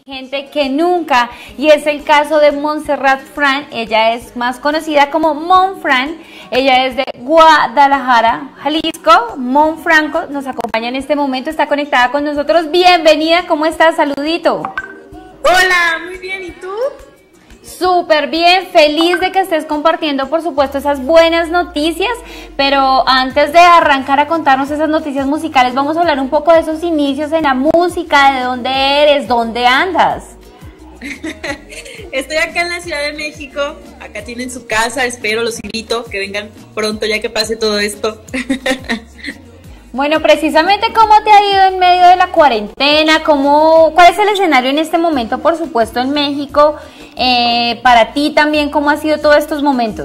Gente que nunca, y es el caso de Montserrat Fran. Ella es más conocida como Mon Fran. Ella es de Guadalajara, Jalisco. Mon Franco nos acompaña en este momento, está conectada con nosotros. Bienvenida, ¿cómo estás? Saludito. Hola, muy bien, ¿y tú? Súper bien, feliz de que estés compartiendo, por supuesto, esas buenas noticias, pero antes de arrancar a contarnos esas noticias musicales, vamos a hablar un poco de esos inicios en la música, de dónde eres, dónde andas. Estoy acá en la Ciudad de México, acá tienen su casa, espero, los invito, que vengan pronto ya que pase todo esto. Bueno, precisamente, ¿cómo te ha ido en medio de la cuarentena? ¿Cuál es el escenario en este momento, por supuesto, en México? Para ti también, ¿cómo ha sido todos estos momentos?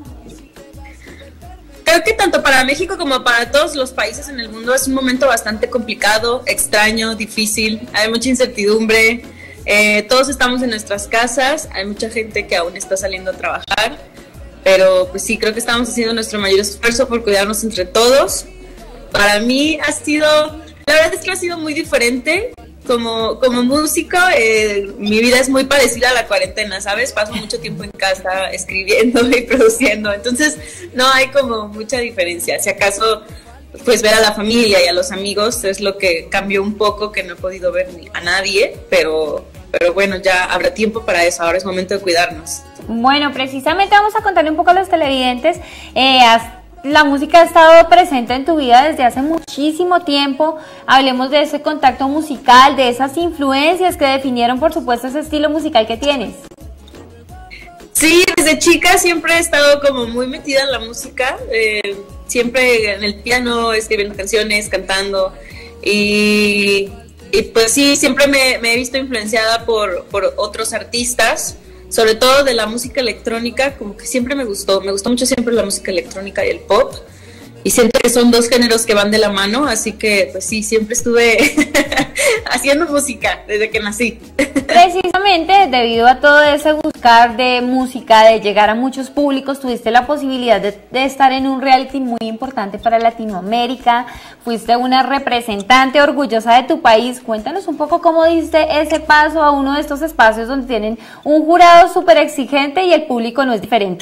Creo que tanto para México como para todos los países en el mundo es un momento bastante complicado, extraño, difícil, hay mucha incertidumbre, todos estamos en nuestras casas, hay mucha gente que aún está saliendo a trabajar, pero pues sí, creo que estamos haciendo nuestro mayor esfuerzo por cuidarnos entre todos. Para mí la verdad es que ha sido muy diferente. Como músico, mi vida es muy parecida a la cuarentena, ¿sabes? Paso mucho tiempo en casa escribiendo y produciendo, entonces no hay como mucha diferencia. Si acaso, pues ver a la familia y a los amigos es lo que cambió un poco, que no he podido ver ni a nadie, pero bueno, ya habrá tiempo para eso, ahora es momento de cuidarnos. Bueno, precisamente vamos a contarle un poco a los televidentes. La música ha estado presente en tu vida desde hace muchísimo tiempo. Hablemos de ese contacto musical, de esas influencias que definieron, por supuesto, ese estilo musical que tienes. Sí, desde chica siempre he estado como muy metida en la música, siempre en el piano, escribiendo canciones, cantando, y pues sí, siempre me he visto influenciada por otros artistas, sobre todo de la música electrónica, como que siempre me gustó mucho siempre la música electrónica y el pop, y siento que son dos géneros que van de la mano, así que pues sí, siempre estuve haciendo música desde que nací. Precisamente debido a todo ese buscar de música, de llegar a muchos públicos, tuviste la posibilidad de estar en un reality muy importante para Latinoamérica, fuiste una representante orgullosa de tu país. Cuéntanos un poco cómo diste ese paso a uno de estos espacios donde tienen un jurado súper exigente y el público no es diferente.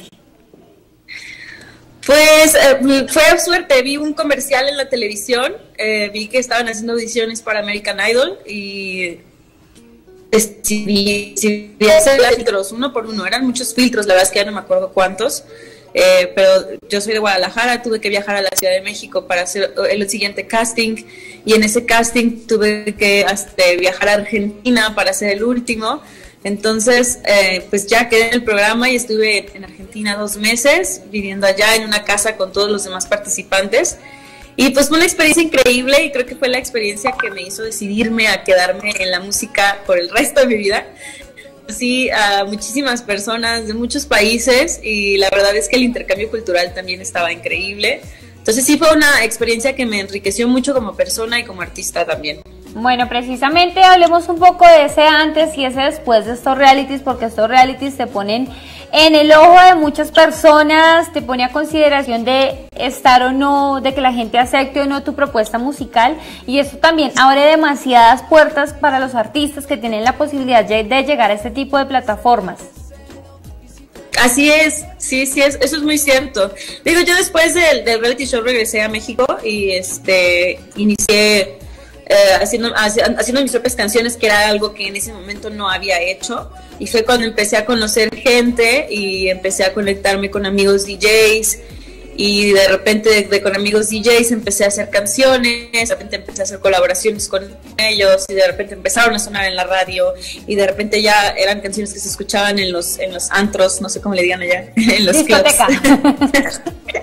Pues fue suerte, vi un comercial en la televisión, vi que estaban haciendo audiciones para American Idol y decidí hacer filtros uno por uno, eran muchos filtros, la verdad es que ya no me acuerdo cuántos, pero yo soy de Guadalajara, tuve que viajar a la Ciudad de México para hacer el siguiente casting, y en ese casting tuve que viajar a Argentina para hacer el último. Entonces, pues ya quedé en el programa y estuve en Argentina 2 meses, viviendo allá en una casa con todos los demás participantes. Y pues fue una experiencia increíble, y creo que fue la experiencia que me hizo decidirme a quedarme en la música por el resto de mi vida. Sí, a muchísimas personas de muchos países, y la verdad es que el intercambio cultural también estaba increíble. Entonces sí, fue una experiencia que me enriqueció mucho como persona y como artista también. Bueno, precisamente hablemos un poco de ese antes y ese después de estos realities, porque estos realities te ponen en el ojo de muchas personas, te pone a consideración de estar o no, de que la gente acepte o no tu propuesta musical, y eso también abre demasiadas puertas para los artistas que tienen la posibilidad de llegar a este tipo de plataformas. Así es, sí, eso es muy cierto. Digo, yo después del reality show regresé a México y inicié haciendo mis propias canciones, que era algo que en ese momento no había hecho, y fue cuando empecé a conocer gente y empecé a conectarme con amigos DJs, y de repente con amigos DJs empecé a hacer canciones, de repente empecé a hacer colaboraciones con ellos, y de repente empezaron a sonar en la radio, y de repente ya eran canciones que se escuchaban en los antros, no sé cómo le digan allá, en los discoteca. Clubs.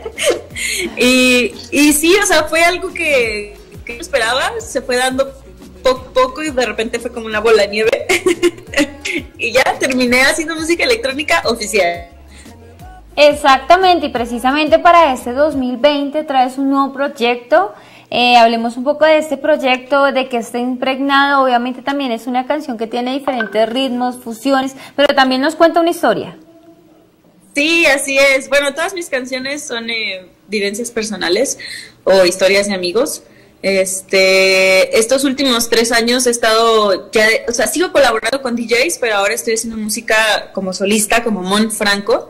y sí, o sea, fue algo que no esperaba, se fue dando poco a poco, y de repente fue como una bola de nieve. Y ya terminé haciendo música electrónica oficial. Exactamente, y precisamente para este 2020 traes un nuevo proyecto. Hablemos un poco de este proyecto, de que esté impregnado. Obviamente también es una canción que tiene diferentes ritmos, fusiones, pero también nos cuenta una historia. Sí, así es. Bueno, todas mis canciones son vivencias personales o historias de amigos. Estos últimos 3 años he estado ya, o sea, sigo colaborando con DJs, pero ahora estoy haciendo música como solista, como Mon Franco.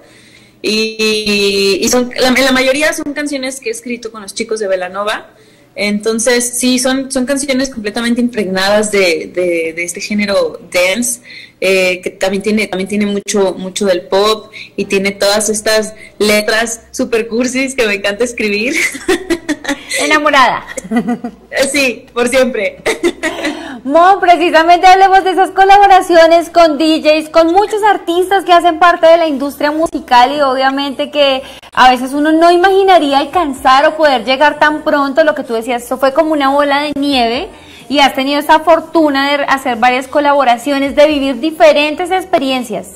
Y son, la mayoría son canciones que he escrito con los chicos de Belanova. Entonces, sí, son canciones completamente impregnadas de este género dance, que también tiene mucho del pop y tiene todas estas letras super cursis que me encanta escribir. Enamorada. Sí, por siempre. Mo, precisamente hablemos de esas colaboraciones con DJs, con muchos artistas que hacen parte de la industria musical y obviamente que a veces uno no imaginaría alcanzar o poder llegar tan pronto. Lo que tú decías, esto fue como una bola de nieve y has tenido esa fortuna de hacer varias colaboraciones, de vivir diferentes experiencias.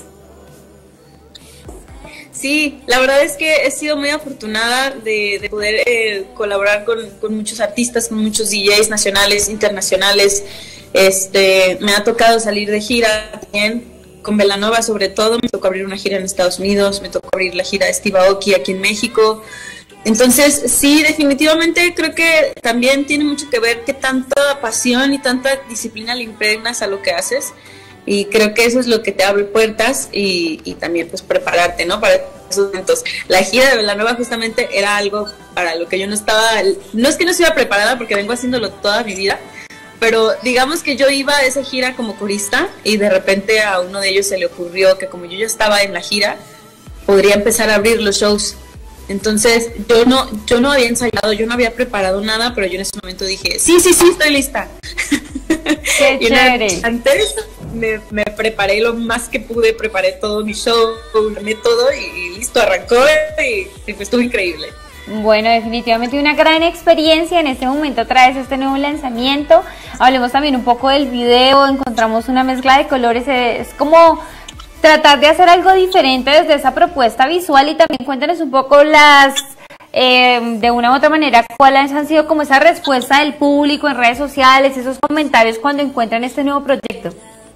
Sí, la verdad es que he sido muy afortunada de poder colaborar con muchos artistas, con muchos DJs nacionales, internacionales. Me ha tocado salir de gira también, con Belanova sobre todo. Me tocó abrir una gira en Estados Unidos, me tocó abrir la gira de Steve Aoki aquí en México. Entonces, sí, definitivamente creo que también tiene mucho que ver qué tanta pasión y tanta disciplina le impregnas a lo que haces. Y creo que eso es lo que te abre puertas y también pues prepararte, ¿no? Para esos momentos. La gira de Belanova justamente era algo para lo que yo no es que no estuviera preparada porque vengo haciéndolo toda mi vida, pero digamos que yo iba a esa gira como corista y de repente a uno de ellos se le ocurrió que como yo ya estaba en la gira, podría empezar a abrir los shows. Entonces yo no había ensayado, yo no había preparado nada, pero yo en ese momento dije, sí, estoy lista. Qué chévere. Antes me preparé lo más que pude, preparé todo mi show, armé todo y listo, arrancó y pues estuvo increíble. Bueno, definitivamente una gran experiencia. En este momento traes este nuevo lanzamiento. Hablemos también un poco del video. Encontramos una mezcla de colores. Es como tratar de hacer algo diferente desde esa propuesta visual y también cuéntanos un poco de una u otra manera, cuáles han sido como esa respuesta del público en redes sociales, esos comentarios cuando encuentran este nuevo proyecto.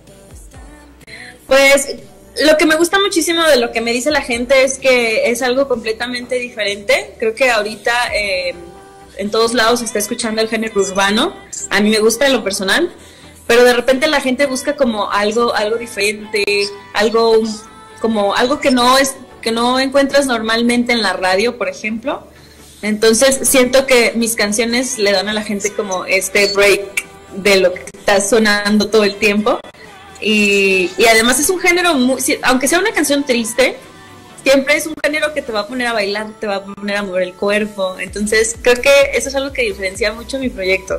Pues lo que me gusta muchísimo de lo que me dice la gente es que es algo completamente diferente. Creo que ahorita en todos lados se está escuchando el género urbano. A mí me gusta en lo personal, pero de repente la gente busca como algo diferente, algo que no encuentras normalmente en la radio, por ejemplo. Entonces siento que mis canciones le dan a la gente como este break de lo que está sonando todo el tiempo. Y además es un género, aunque sea una canción triste, siempre es un género que te va a poner a bailar, te va a poner a mover el cuerpo. Entonces creo que eso es algo que diferencia mucho mi proyecto.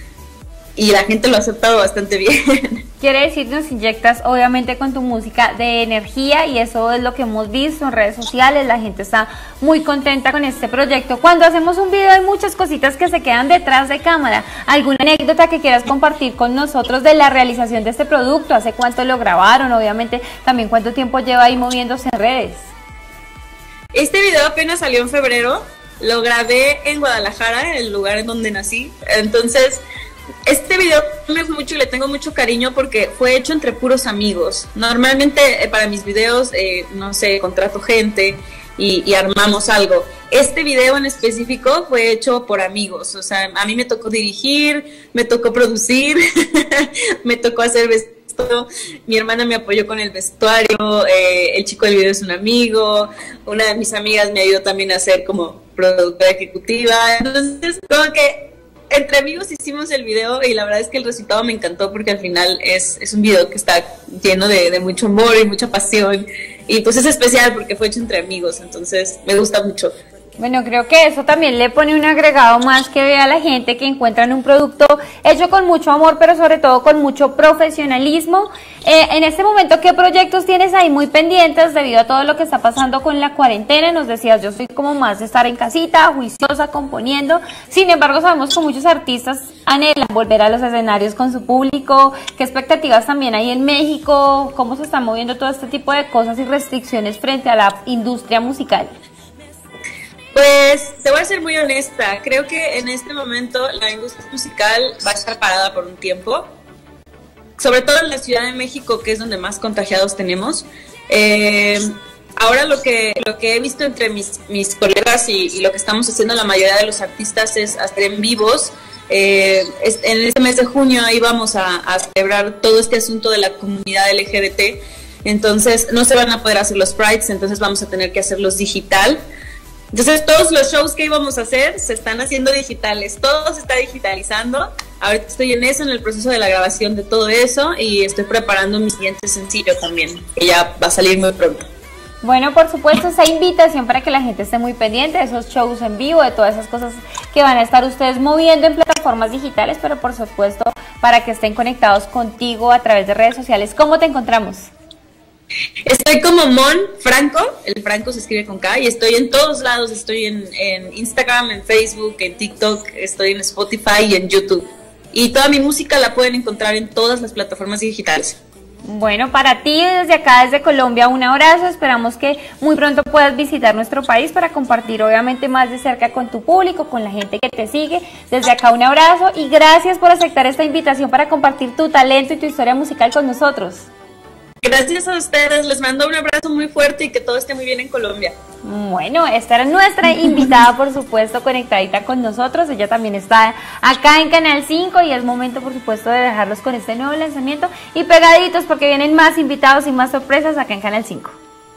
Y la gente lo ha aceptado bastante bien. Quiere decir, nos inyectas obviamente con tu música de energía y eso es lo que hemos visto en redes sociales. La gente está muy contenta con este proyecto. Cuando hacemos un video hay muchas cositas que se quedan detrás de cámara. ¿Alguna anécdota que quieras compartir con nosotros de la realización de este producto? ¿Hace cuánto lo grabaron? Obviamente también cuánto tiempo lleva ahí moviéndose en redes. Este video apenas salió en febrero. Lo grabé en Guadalajara, el lugar en donde nací. Entonces este video me gusta mucho y le tengo mucho cariño porque fue hecho entre puros amigos. Normalmente para mis videos, no sé, contrato gente y armamos algo. Este video en específico fue hecho por amigos. O sea, a mí me tocó dirigir, me tocó producir, me tocó hacer vestuario. Mi hermana me apoyó con el vestuario, el chico del video es un amigo, una de mis amigas me ayudó también a ser como productora ejecutiva. Entonces, como que entre amigos hicimos el video y la verdad es que el resultado me encantó porque al final es un video que está lleno de mucho amor y mucha pasión y pues es especial porque fue hecho entre amigos, entonces me gusta mucho. Bueno, creo que eso también le pone un agregado más que ve a la gente que encuentran un producto hecho con mucho amor, pero sobre todo con mucho profesionalismo. En este momento, ¿qué proyectos tienes ahí muy pendientes debido a todo lo que está pasando con la cuarentena? Nos decías, yo soy como más de estar en casita, juiciosa, componiendo. Sin embargo, sabemos que muchos artistas anhelan volver a los escenarios con su público. ¿Qué expectativas también hay en México? ¿Cómo se está moviendo todo este tipo de cosas y restricciones frente a la industria musical? Pues te voy a ser muy honesta, creo que en este momento la industria musical va a estar parada por un tiempo, sobre todo en la Ciudad de México, que es donde más contagiados tenemos. Ahora lo que he visto entre mis colegas y lo que estamos haciendo la mayoría de los artistas es hacer en vivos. En este mes de junio ahí vamos a celebrar todo este asunto de la comunidad LGBT. Entonces no se van a poder hacer los prides, entonces vamos a tener que hacerlos digital. Entonces todos los shows que íbamos a hacer se están haciendo digitales, todo se está digitalizando. Ahorita estoy en eso, en el proceso de la grabación de todo eso, y estoy preparando mi siguiente sencillo también, que ya va a salir muy pronto. Bueno, por supuesto, esa invitación para que la gente esté muy pendiente de esos shows en vivo, de todas esas cosas que van a estar ustedes moviendo en plataformas digitales, pero por supuesto para que estén conectados contigo a través de redes sociales. ¿Cómo te encontramos? Estoy como Mon Franco, el Franco se escribe con K, y estoy en todos lados, estoy en Instagram, en Facebook, en TikTok, estoy en Spotify y en YouTube. Y toda mi música la pueden encontrar en todas las plataformas digitales. Bueno, para ti desde acá, desde Colombia, un abrazo. Esperamos que muy pronto puedas visitar nuestro país para compartir obviamente más de cerca con tu público, con la gente que te sigue. Desde acá un abrazo y gracias por aceptar esta invitación para compartir tu talento y tu historia musical con nosotros. Gracias a ustedes, les mando un abrazo muy fuerte y que todo esté muy bien en Colombia. Bueno, esta era nuestra invitada, por supuesto, conectadita con nosotros. Ella también está acá en Canal 5 y es momento, por supuesto, de dejarlos con este nuevo lanzamiento y pegaditos porque vienen más invitados y más sorpresas acá en Canal 5.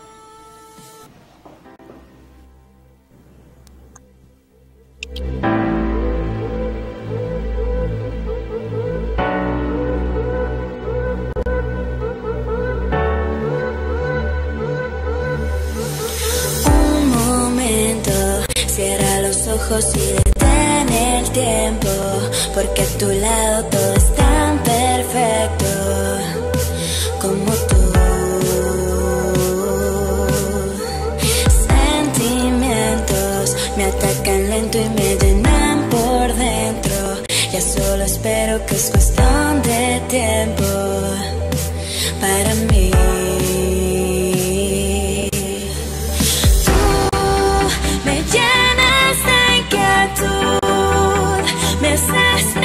Cierra los ojos y detén el tiempo, porque a tu lado todo es tan perfecto como tú. Sentimientos me atacan lento y me llenan por dentro. Ya solo espero que es cuestión de tiempo para mí. Me haces